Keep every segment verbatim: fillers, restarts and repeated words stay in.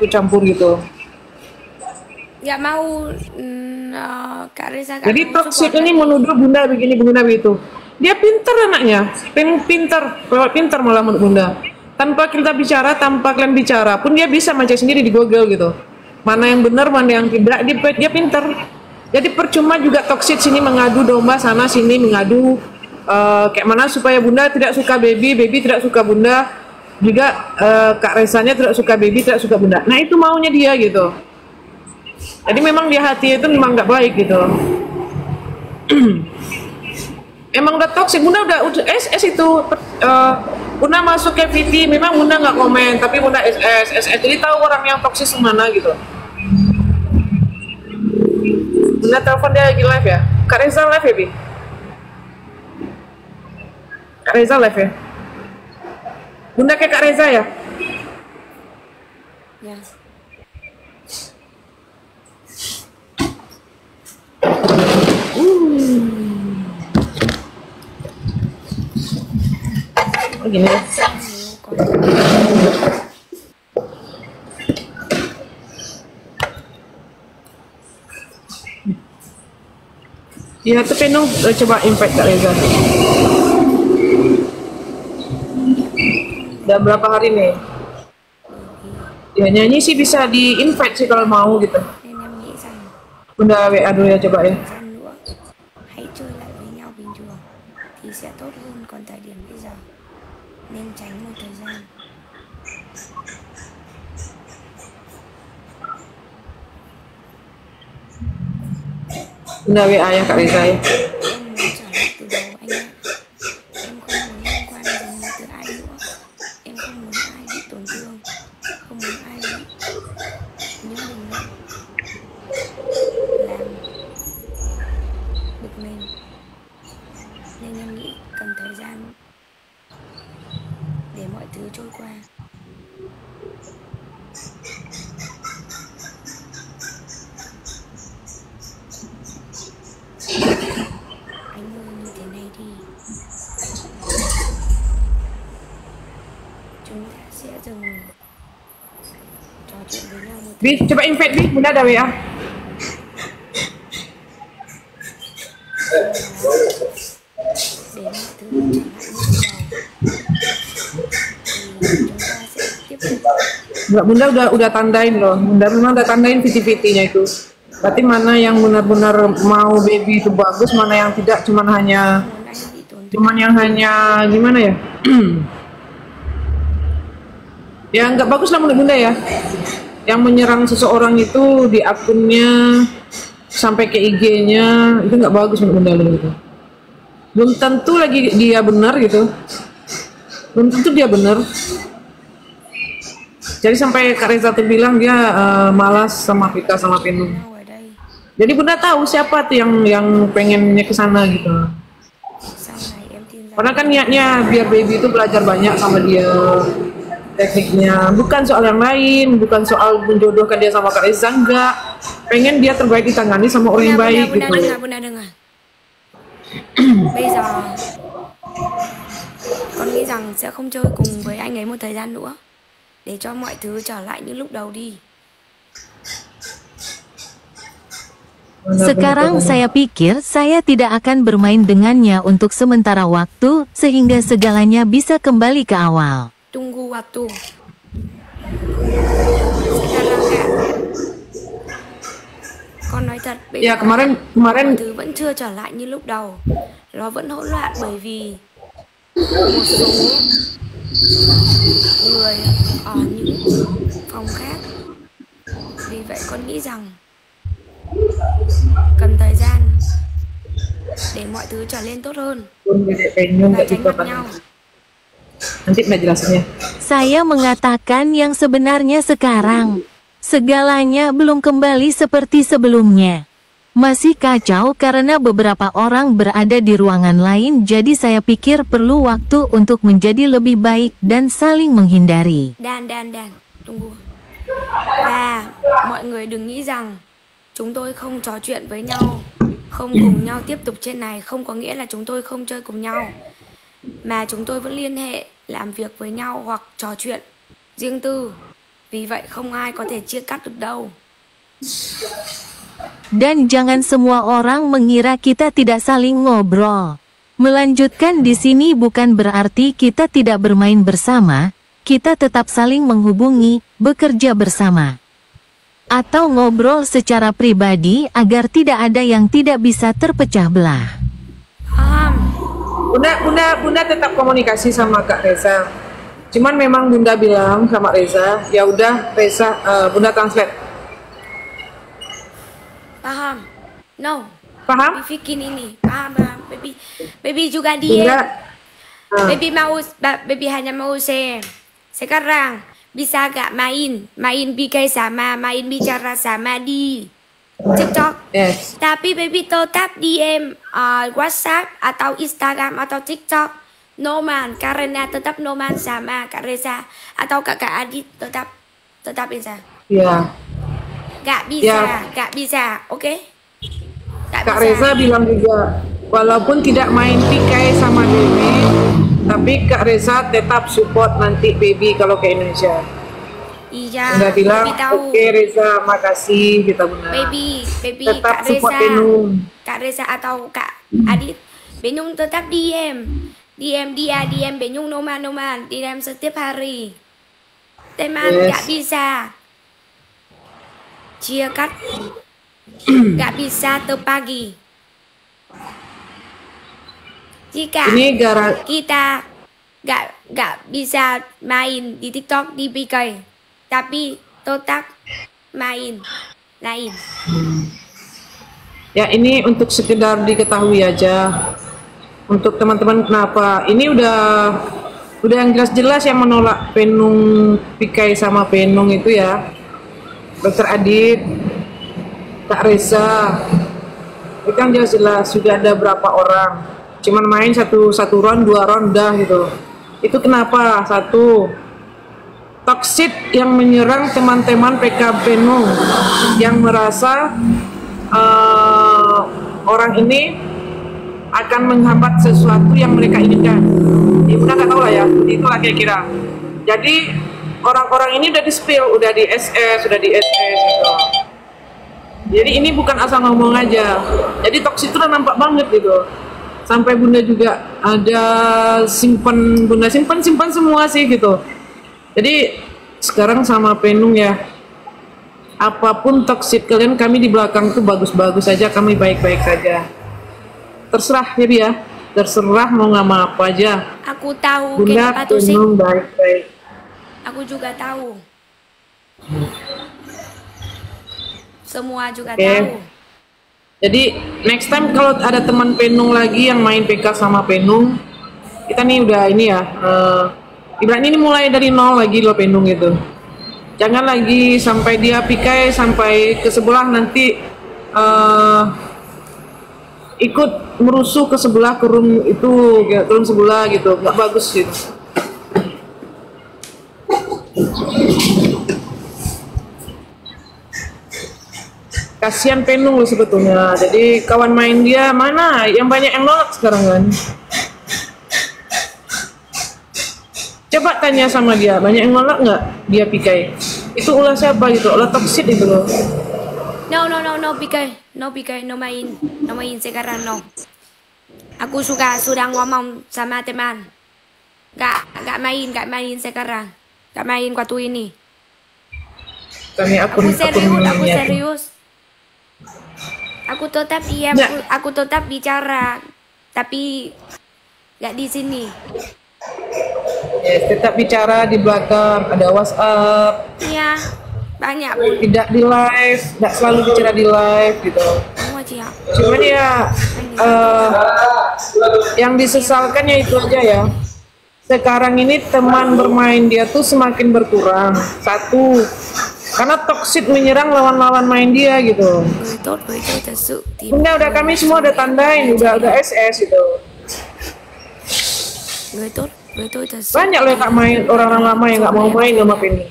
campur gitu. Nggak mau uh, Kak Reza. Jadi toksik ini menuduh bunda begini bunda begitu. Dia pintar anaknya, pintar, pintar malah menurut bunda. Tanpa kita bicara, tanpa kalian bicara pun dia bisa baca sendiri di Google gitu. Mana yang benar, mana yang tidak, dia, dia pintar. Jadi percuma juga toksik sini mengadu domba, sana sini mengadu uh, kayak mana supaya bunda tidak suka baby, baby tidak suka bunda, juga uh, Kak Rezanya tidak suka baby, tidak suka bunda. Nah itu maunya dia gitu. Jadi memang di hati itu memang nggak baik gitu. Emang udah toksik, bunda udah, udah S S itu uh, bunda masuk ke V T, memang bunda nggak komen, tapi bunda S S, S S, jadi tahu orang yang toksik semana gitu. Bunda telepon dia lagi live ya, Kak Reza live ya Bi? Kak Reza live ya? Bunda kayak Kak Reza ya? Ya. Oh, gini ya. Ya itu Penung coba invite Kak Reza. Udah berapa hari nih? Ya nyanyi sih bisa di invite sih kalau mau gitu. Nên em nghĩ rằng Bunda W A dulu ya coba ya. thời gian nữa hãy chơi lại với nhau bình thường thì sẽ tốt hơn, còn thời điểm bây giờ nên tránh một thời gian. Bunda W A yang Kak Reza ya. Em muốn trở lại từ đầu anh ạ. Em không muốn liên quan đến từ ai nữa. Em không muốn ai bị tổn thương, không muốn ai bị những bình luận làm bực mình. Nên em nghĩ cần thời gian để mọi thứ trôi qua. Anh ơi, như thế này đi, chúng ta sẽ dừng trò chuyện với nhau một Bi, coba invite Bi, Bunda ada W A. để mọi thứ trở lại như ban đầu. Thì chúng ta sẽ tiếp tục. Mbak Bunda udah udah tandain loh, Bunda memang udah tandain V T-V T-nya itu. Berarti mana yang benar-benar mau baby itu bagus, mana yang tidak, cuman hanya Muốn anh bị tổn thương. cuman yang hanya gimana ya? Ya nggak bagus lah menurut Bunda ya. Yang menyerang seseorang itu di akunnya sampai ke I G-nya itu nggak bagus menurut Bunda gitu. Belum tentu lagi dia benar gitu. Belum tentu dia benar. Jadi sampai Kak Reza tuh bilang dia uh, malas sama Vika sama Penung. Nhau ở đây. Jadi Bunda tahu siapa tuh yang yang pengennya ke sana gitu. Sau này em tin rằng Karena kan niatnya biar baby itu belajar banyak sama dia tekniknya, bukan soal yang lain, bukan soal menjodohkan dia sama Kak Reza, enggak. Pengen dia terbaik ditangani sama orang yang Bunda, baik Bunda, gitu. Bunda, Bunda dengar. Bây giờ con nghĩ rằng sẽ không chơi cùng với anh ấy một thời gian nữa, để cho mọi thứ trở lại như lúc đầu đi. Sekarang saya pikir saya tidak akan bermain dengannya untuk sementara waktu, sehingga segalanya bisa kembali ke awal. Tunggu waktu. Sekarang Kak, con nói thật, bây Ya giờ kemarin kemarin mọi thứ vẫn chưa trở lại như lúc đầu. Nó vẫn hỗn loạn bởi vì một số người ở những phòng khác. Vì vậy con nghĩ rằng cần thời gian để mọi thứ trở lên tốt hơn pun Dedek Penung và nggak tránh juga mặt kan. nhau. Nanti Bunda jelasinnya. Saya mengatakan yang sebenarnya sekarang. Segalanya belum kembali seperti sebelumnya. Masih kacau karena beberapa orang berada di ruangan lain, jadi saya pikir perlu waktu untuk menjadi lebih baik dan saling menghindari. Đan, đan, đan, tunggu. Và mọi người đừng nghĩ rằng chúng tôi không trò chuyện với nhau, không cùng nhau tiếp tục trên này, không có nghĩa là chúng tôi không chơi cùng nhau. Mà chúng tôi vẫn liên hệ, làm việc với nhau hoặc trò chuyện riêng tư Vì vậy không ai có thể chia cắt được đâu. Dan jangan semua orang mengira kita tidak saling ngobrol. Melanjutkan di sini bukan berarti kita tidak bermain bersama, kita tetap saling menghubungi, bekerja bersama. Atau ngobrol secara pribadi agar tidak ada yang tidak bisa terpecah belah. Paham? Bunda, Bunda, Bunda tetap komunikasi sama Kak Reza. Cuman memang Bunda bilang sama Reza, ya udah Reza, uh, Bunda translate. Paham? No. Paham? Bikin ini. Paham, paham. Baby, baby juga dia. Bunda, uh, Baby mau, ba- baby hanya mau share. Sekarang bisa gak main, main bikin sama, main bicara sama di TikTok. yes. Tapi baby tetap D M uh, WhatsApp atau Instagram atau TikTok Noman, karena tetap Noman sama Kak Reza atau Kakak Adit tetap tetap bisa. Ya. Gak bisa, Ya. gak bisa, oke? Okay? Kak Reza bilang juga, walaupun tidak main pikai sama Baby, tapi Kak Reza tetap support nanti Baby kalau ke Indonesia. Iya, Udah bilang, baby tahu. oke Reza, makasih kita Bunda. Baby, baby, Tetap Kak support Reza, Benung. Kak Reza atau Kak Adit, Benung tetap D M, D M dia, D M Benung Noman Noman, D M setiap hari. Teman Yes. gak bisa chia cắt, gak bisa terbagi. Jika Ini gara kita gak gak bisa main di TikTok di B K, tapi tetap main lain. ya ini untuk sekedar diketahui aja. Untuk teman-teman kenapa? Ini udah udah yang jelas-jelas yang menolak Penung pikai sama Penung itu ya. Dokter Adit, Kak Reza. Itu yang jelas-jelas sudah ada berapa orang. Cuman main satu satu round, dua round udah gitu. Itu kenapa? Satu, toksit yang menyerang teman-teman P K Penung yang merasa uh, orang ini akan menghambat sesuatu yang mereka inginkan. Ya udah nggak tahu lah ya, itulah kira-kira. Jadi orang-orang ini udah di spill, udah di S S, sudah di S S gitu. Jadi ini bukan asal ngomong aja. Jadi toksit itu udah nampak banget gitu. Sampai Bunda juga ada simpan, Bunda simpan simpan semua sih gitu. Jadi sekarang sama Penung ya, apapun toksit kalian, kami di belakang tuh bagus-bagus aja, kami baik-baik saja. Terserah ya ya, terserah mau ngama apa aja. Aku tahu Bunda kenapa tuh sih. Penung baik-baik. Aku juga tahu. Semua juga Oke. tahu. Jadi next time kalau ada teman Penung lagi yang main P K sama Penung, kita nih udah ini ya, uh, ibaratnya ini mulai dari nol lagi loh Penung gitu. Jangan lagi sampai dia pikai sampai ke sebelah nanti uh, ikut merusuh ke sebelah ke room itu, ke room sebelah gitu, nggak bagus gitu. Kasihan Penung loh sebetulnya. Jadi kawan main dia mana? Yang banyak yang nolak sekarang kan. Coba tanya sama dia, banyak yang nolak nggak dia pikai? Itu ulah siapa gitu? Ulah toksit itu loh. No, no, no, no, P K. No, P K, no main. No main sekarang, no. Aku suka sudah ngomong sama teman. Gak, gak main, gak main sekarang. Gak main waktu ini. Kami Aku akun serius, akun aku niat. serius. Aku tetap diam, Ya. aku, aku tetap bicara, tapi gak di sini. Ya, tetap bicara di belakang, ada WhatsApp, Iya, banyak pun. tidak di live, tidak selalu bicara di live gitu. Kamu aja. Cuman ya eh, yang disesalkannya itu aja ya. Sekarang ini teman bermain dia tuh semakin berkurang. Satu, karena toksit menyerang lawan-lawan main dia gitu. Người tốt với tôi thật sự thì Bunda udah kami semua udah tandain, udah udah S S gitu. người tốt với tôi thật sự. Banyak loh yang gak main, orang-orang lama yang gak mau main sama Penny.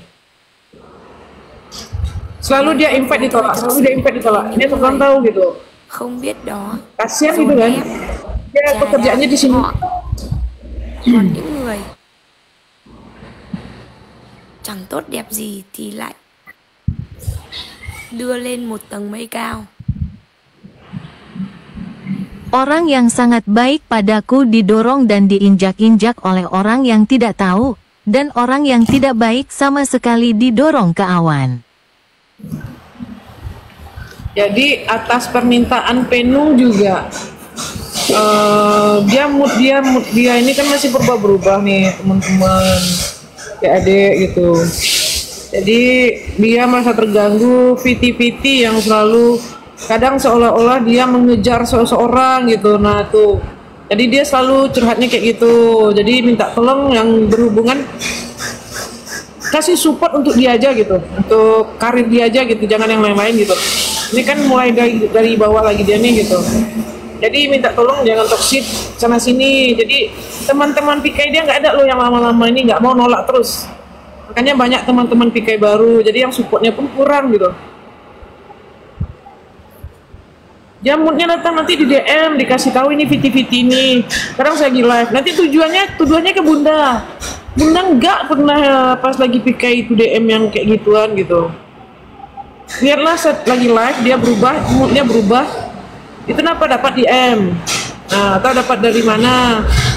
Selalu dia invite ditolak, selalu dia invite ditolak. Ini teman tahu gitu. Không biết đó. Kasihan gitu kan. Dia pekerjaannya di sini. Còn những người chẳng tốt đẹp gì thì lại đưa lên một tầng mây cao. Orang yang sangat baik padaku didorong dan diinjak-injak oleh orang yang tidak tahu, dan orang yang tidak baik sama sekali didorong ke awan. Jadi atas permintaan Penung juga, uh, dia mood dia mood dia ini kan masih berubah-berubah nih teman-teman, kayak adik gitu. Jadi dia merasa terganggu, piti-piti yang selalu kadang seolah-olah dia mengejar seseorang gitu. Nah tuh, jadi dia selalu curhatnya kayak gitu. Jadi minta tolong yang berhubungan, kasih support untuk dia aja gitu, untuk karir dia aja gitu, jangan yang lain-lain gitu. Ini kan mulai dari dari bawah lagi dia nih gitu. Jadi minta tolong jangan toksik sana sini. Jadi teman-teman Pikai dia nggak ada loh yang lama-lama ini nggak mau nolak terus. Makanya banyak teman-teman Pikai baru. Jadi yang supportnya pun kurang gitu. Jamutnya datang nanti di D M dikasih tahu ini viti-viti ini. Sekarang saya lagi live. Nanti tujuannya tujuannya ke Bunda. Bunda nggak pernah pas lagi Pikai itu D M yang kayak gituan gitu. Lihatlah set lagi live dia berubah, moodnya berubah. Itu kenapa dapat D M? Nah, atau dapat dari mana?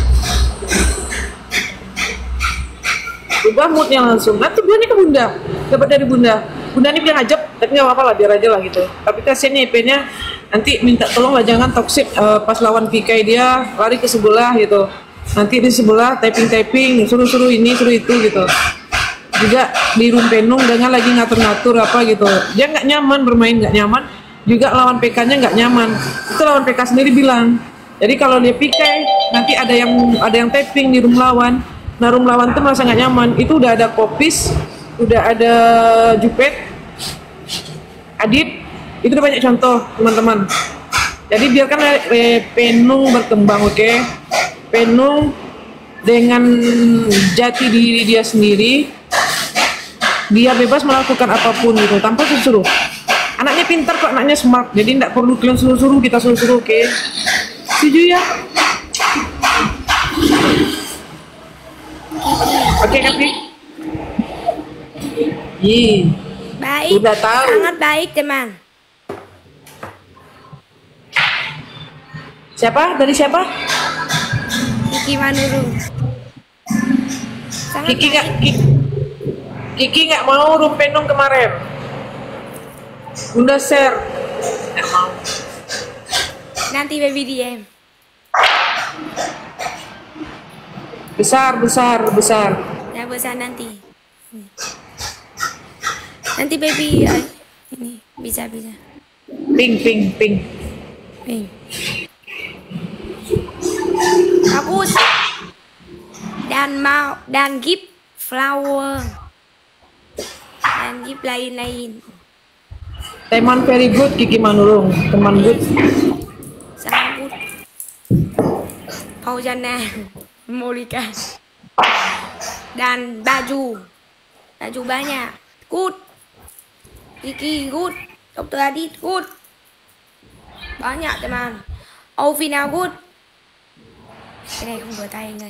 Berubah moodnya langsung. Nah, tujuannya ke Bunda. Dapat dari Bunda. Bunda ini bilang ajab, tapi nggak apa-apa lah, biar aja lah gitu. Tapi kasiannya I P-nya nanti minta tolong lah jangan toksik uh, pas lawan Pikai dia lari ke sebelah gitu. Nanti di sebelah typing-typing, suruh-suruh ini, suruh itu gitu. Juga di room Penung dengan lagi ngatur-ngatur apa gitu. Dia nggak nyaman bermain, nggak nyaman. Juga lawan P K-nya nggak nyaman. Itu lawan P K sendiri bilang. Jadi kalau dia Pikai, nanti ada yang ada yang typing di room lawan. Nah room lawan tuh merasa nggak nyaman. Itu udah ada Kopis, udah ada Jupet, Adit. Itu udah banyak contoh teman-teman. Jadi biarkan Penung berkembang, oke? Okay? Penung dengan jati diri dia sendiri, dia bebas melakukan apapun gitu tanpa disuruh. Anaknya pintar kok, anaknya smart, jadi tidak perlu kalian suruh-suruh, kita suruh-suruh, oke? Okay? Setuju ya? Oke okay, Kapi? Ih, Baik, udah tahu. sangat baik teman. Siapa? Dari siapa? Kiki Manurung. Sangat Kiki nggak baik. Kiki, Kiki nggak mau room Penung kemarin. Bunda share. Nggak mau. Nanti baby D M. Besar, besar, besar. Ya bosan nanti. Nanti baby ay, ini bisa bisa. Ping, ping, ping. Ping. Bagus. Dan mau dan gift flower. Dan gift lain-lain. Teman very good Kiki Manurung, teman good. Sangat good. Fauzana, Molika. Dan baju. Baju banyak. Good. Kiki good. Dokter Adit good. Banyak teman. Ovina good. Cái này không vừa tay anh ơi.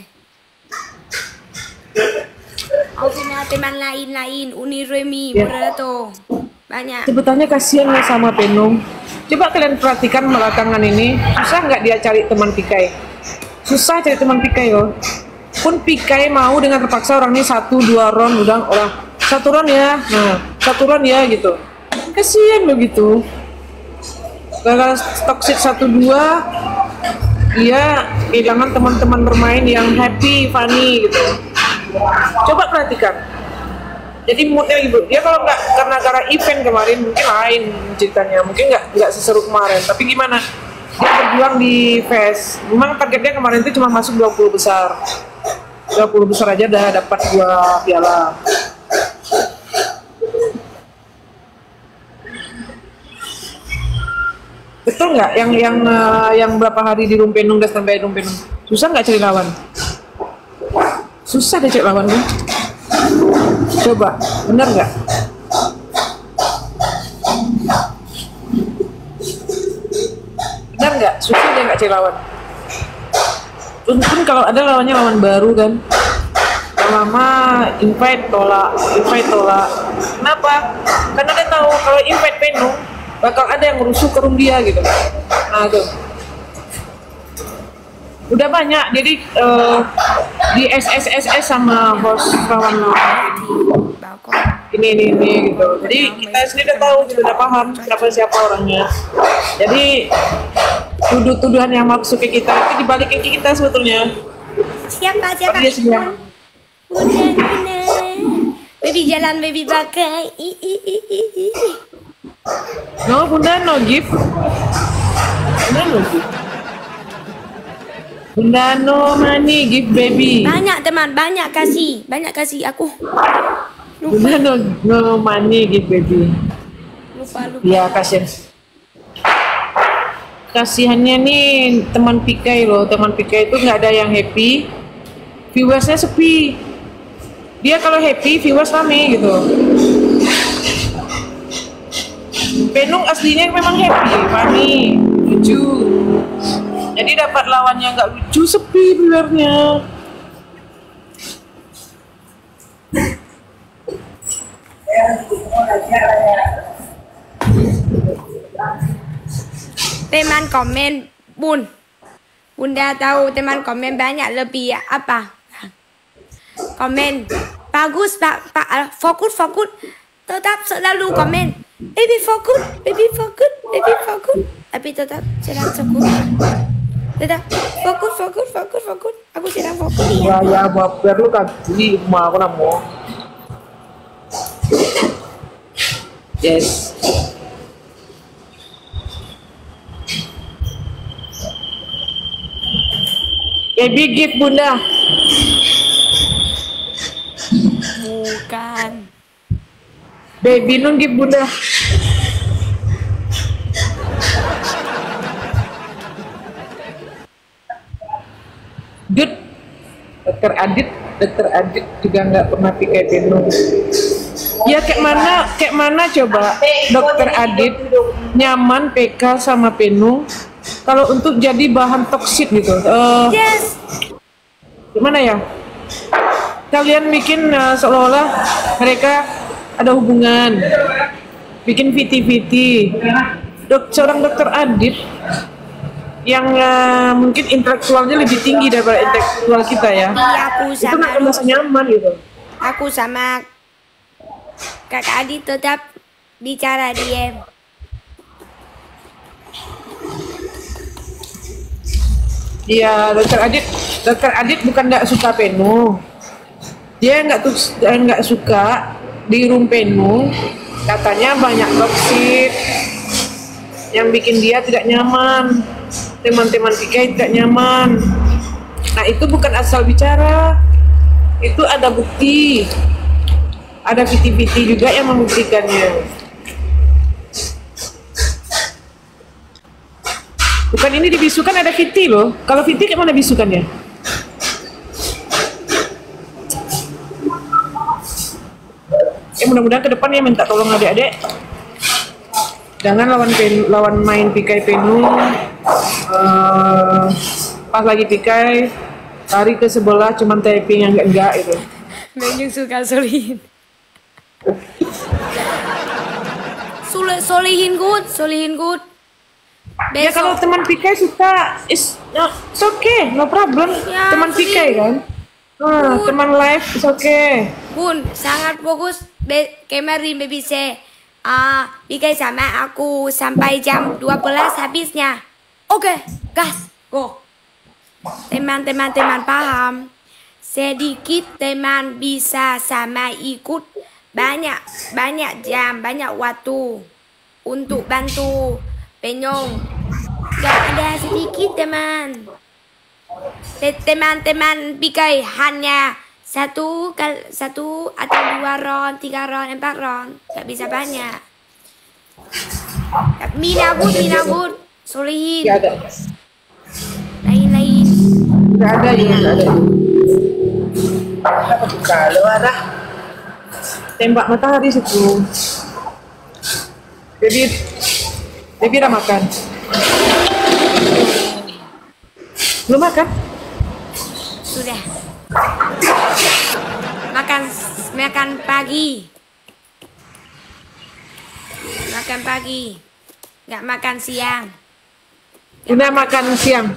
Ovina teman lain-lain. Uniremi, Moderato. Banyak. Sebetulnya kasihan ya sama Penung. Coba kalian perhatikan belakangan ini, susah nggak dia cari teman Pikai? Susah cari teman Pikai loh. Pun Pikai mau dengan terpaksa orang ini satu dua round udah orang satu round ya, nah satu round ya gitu. Kasihan begitu. Gara-gara toxic satu dua, dia kehilangan teman-teman bermain yang happy, funny gitu. Coba perhatikan. Jadi moodnya gitu. Dia kalau nggak karena gara event kemarin mungkin lain ceritanya, mungkin nggak nggak seseru kemarin. Tapi gimana? Dia berjuang di Fest. Memang targetnya kemarin itu cuma masuk dua puluh besar. dua puluh besar aja udah dapat dua piala. Betul nggak? Yang yang uh, yang berapa hari di room Penung udah sampai room Penung. Susah nggak cari lawan? Susah deh cari lawan tuh. Coba, benar nggak? Benar nggak? Susah dia nggak cari lawan. Untung kalau ada lawannya lawan baru kan. lama invite tolak, invite tolak. Kenapa? Karena dia tahu kalau invite penuh bakal ada yang rusuh ke room dia gitu. Nah tuh. Udah banyak, jadi uh, di S S S S sama host kawan ini ini ini gitu. Jadi kita sendiri udah tahu, sudah paham siapa siapa orangnya. Jadi tuduh-tuduhan yang masuk ke kita itu dibalik ke kita sebetulnya. Siapa siapa? Dia semua. Bunda Bunda. Baby jalan baby pakai. I i i i i. No bunda no gift. Bunda no gift. Bunda no money gift baby. Banyak teman, banyak kasih, banyak kasih aku. Bunda no no money gift baby. Lupa lupa. Ya kasihan. Kasihannya nih teman Pikai loh, teman Pikai itu nggak ada yang happy, viewersnya sepi. Dia kalau happy, viewers rame gitu. Penung aslinya memang happy, funny, lucu. Jadi dapat lawannya nggak lucu, sepi viewernya. Teman komen, Bun. Bunda tahu teman komen banyak lebih apa? Komen bagus Pak, Pak fokus fokus. Tetap selalu komen. Baby fokus, baby fokus, baby fokus. Tapi tetap sedang fokus. Tetap fokus, fokus, fokus, fokus. Aku sedang fokus Ya ya. ya, buat biar lu kan di rumah aku namo. Yes. Baby gift bunda. Bukan. Baby nun gift bunda. Dut, dokter Adit, dokter Adit juga nggak pernah pakai penung. Ya kayak mana, kayak mana coba dokter Adit nyaman P K sama penung kalau untuk jadi bahan toksit gitu. Uh, Yes. Gimana ya? Kalian bikin uh, seolah-olah mereka ada hubungan, bikin viti-viti. Dok, seorang dokter Adit yang uh, mungkin intelektualnya lebih tinggi daripada intelektual kita ya. Iya, aku Itu sama nggak merasa nyaman gitu. aku sama Kakak Adi tetap bicara diem. Iya, dokter Adit, dokter Adit bukan nggak suka penung. Dia nggak tuh nggak suka di room penung. Katanya banyak toksit yang bikin dia tidak nyaman. Teman-teman Pikai tidak nyaman. Nah itu bukan asal bicara, itu ada bukti, ada viti-viti juga yang membuktikannya. Bukan ini dibisukan, ada viti loh. Kalau viti kayak mana bisukannya? Eh mudah-mudahan ke depannya minta tolong adik-adik. Jangan lawan pen, lawan main Pikai Penung. Uh, pas lagi Pikai lari ke sebelah cuman typing yang enggak-enggak itu. Menyung suka solihin. Sule, solihin good, solihin good. Ya kalau teman Pikai suka, is no, it's okay, no problem. Ya, teman sih. Pikai kan. Nah, teman live is okay. Bun, sangat bagus. Be kemarin baby say, ah, Pikai sama aku sampai jam dua belas habisnya. Oke, okay, gas, go. Teman-teman teman paham. Sedikit teman bisa sama ikut banyak banyak jam, banyak waktu untuk bantu Penyong. Gak ada sedikit teman. Teman-teman Pikai hanya satu kal satu atau dua ron, tiga ron, empat ron. Gak bisa banyak. Mina bud, mina bud, solihin. Gak ada. Lain-lain. Gak ada ya, gak ada. Kalau ada tembak matahari situ. Jadi, Debbie udah makan. Belum makan? Sudah. Makan makan pagi. Makan pagi. Nggak makan siang. Bunda makan siang.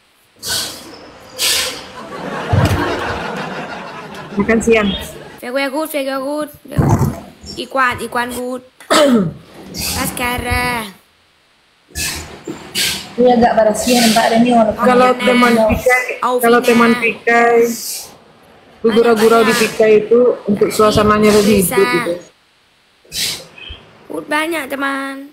Makan siang. Very good, very good. Ikhwan, Ikhwan good. Askara. Ini agak barasian Pak ada nih walaupun Kalau teman pikai, kalau teman pikai, gurau-gurau di pikai itu untuk suasananya lebih hidup gitu. Good banyak teman.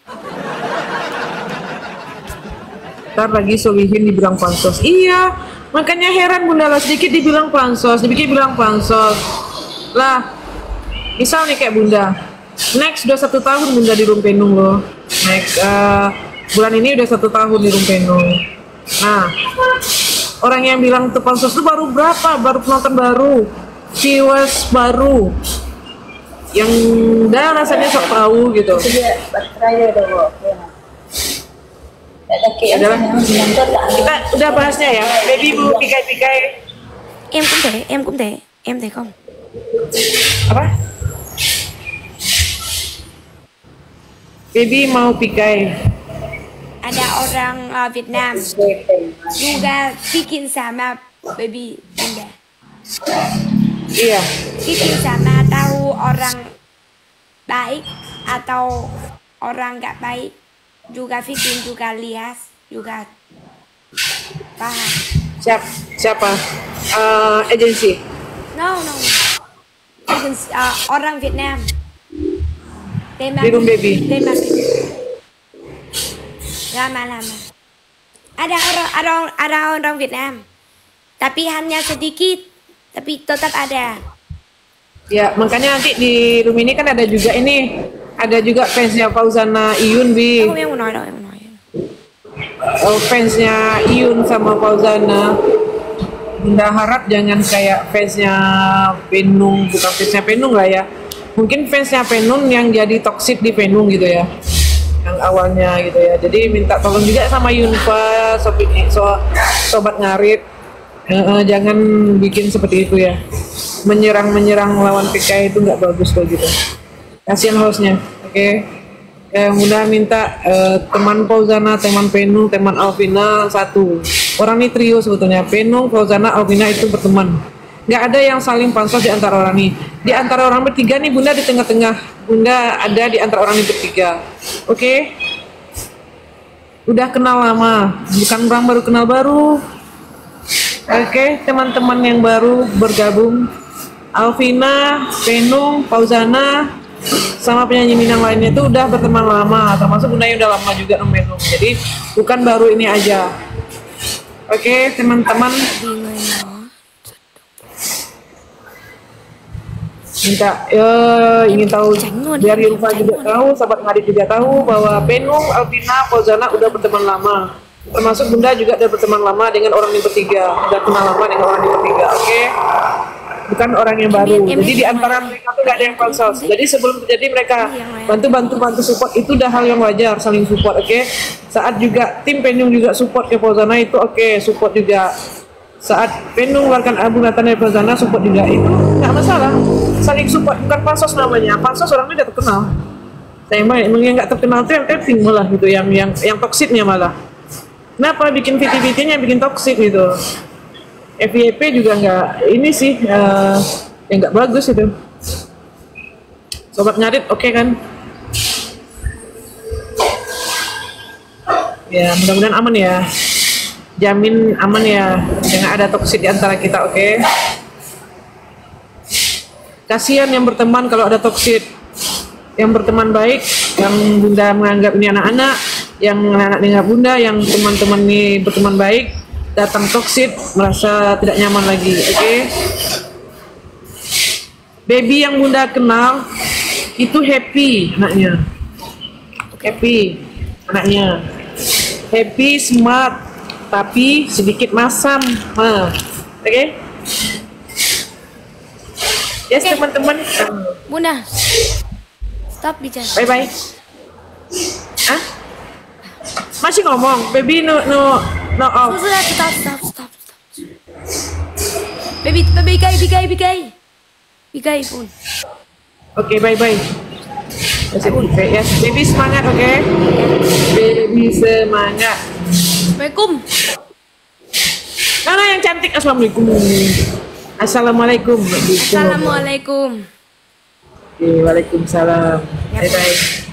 Ntar lagi Solihin dibilang pansos. Iya, makanya heran Bunda lah, sedikit dibilang pansos, sedikit bilang pansos. Lah, misal nih kayak Bunda, next udah satu tahun Bunda di Rumpenung loh. Next uh, bulan ini udah satu tahun di Rumpenung. Nah, orang yang bilang itu pansos itu baru berapa? Baru penonton baru, viewers baru, yang udah rasanya sok tahu gitu. itu dia baterai ada kok. Ada kayak Adalah. yang Kita udah bahasnya ya, baby bu pikai-pikai. Em cũng thế, em cũng thế, em thấy không? Apa? Baby mau pikai. Ada orang uh, Vietnam juga bikin sama baby Bunda. Iya. Bikin sama tahu orang baik atau orang nggak baik. Juga bikin juga lihat juga paham. Siap, siapa? Uh, agensi. No no. Bikin uh, orang Vietnam. Tema Birum baby. Tema lama-lama. Ada orang ada ada orang Vietnam. Tapi hanya sedikit. Tapi tetap ada. Ya, makanya nanti di room ini kan ada juga ini, ada juga fansnya Fauzana Iyun bi. Không em muốn nói đâu, em muốn nói. Uh, fansnya Iyun sama Fauzana. Bunda harap jangan kayak fansnya Penung, bukan fansnya Penung lah ya. Mungkin fansnya Penung yang jadi toxic di Penung gitu ya, yang awalnya gitu ya. Jadi minta tolong juga sama Yunfa, sobat, so, sobat ngarit, uh, uh, jangan bikin seperti itu ya. Menyerang-menyerang lawan P K itu nggak bagus kalau gitu. Kasihan hostnya, oke? Okay? Yang mudah minta uh, teman Fauzana, teman Penung, teman Alvina satu. Orang ini trio sebetulnya. Penung, Fauzana, Alvina itu berteman. Nggak ada yang saling pansos di antara orang ini. Di antara orang bertiga nih Bunda di tengah-tengah. Bunda ada di antara orang ini bertiga. Oke? Okay? Udah kenal lama, bukan orang baru kenal baru. Oke, okay? Teman-teman yang baru bergabung. Alvina, Penung, Fauzana, sama penyanyi Minang lainnya itu udah berteman lama, termasuk Bunda udah lama juga sama Penung. Jadi bukan baru ini aja. Oke, okay, teman-teman. Minta ya, ingin tahu biar Yulfa juga tahu, sahabat ngarit juga tahu bahwa Penung, Alvina, Fauzana udah berteman lama. Termasuk Bunda juga udah berteman lama dengan orang yang bertiga, udah kenal lama dengan orang yang bertiga. Oke. Okay? Bukan orang yang baru. Jadi di antara mereka tuh gak ada yang pansos. Jadi sebelum terjadi mereka bantu-bantu bantu support itu udah hal yang wajar, saling support, oke? Okay? Saat juga tim Penung juga support ke Fauzana itu oke, okay, support juga. Saat Penung mengeluarkan album Nathan dari Fauzana support juga, itu nggak masalah. Saling support, bukan pansos namanya. Pansos orangnya udah terkenal. Saya emang yang nggak terkenal tuh yang taping malah gitu, yang yang yang toksiknya malah. Kenapa bikin V T V T-nya bikin toksik gitu? F Y P juga nggak ini sih uh, yang nggak bagus itu. Sobat ngarit oke okay kan? Ya mudah-mudahan aman ya, jamin aman ya, jangan ada toksik di antara kita, oke? Okay? Kasihan yang berteman kalau ada toksik. Yang berteman baik, yang Bunda menganggap ini anak-anak, yang anak-anak dengar Bunda, yang teman-teman ini berteman baik, datang toksik, merasa tidak nyaman lagi, oke? Okay? Baby yang Bunda kenal itu happy anaknya, happy anaknya, happy, smart, tapi sedikit masam, nah, oke? Okay? Yes Okay. teman-teman, Bunda, stop bicara. bye bye. Hah? Masih ngomong, baby no no no off. Sudah, stop, stop, stop, stop. Baby, baby, kai, bikai, bikai. Pikai pun. Oke, bye bye. Oke, ya, baby semangat, oke? Baby semangat. Assalamualaikum. Mana yang cantik? Assalamualaikum. Assalamualaikum. Assalamualaikum. Oke, waalaikumsalam. Ya, Bye bye.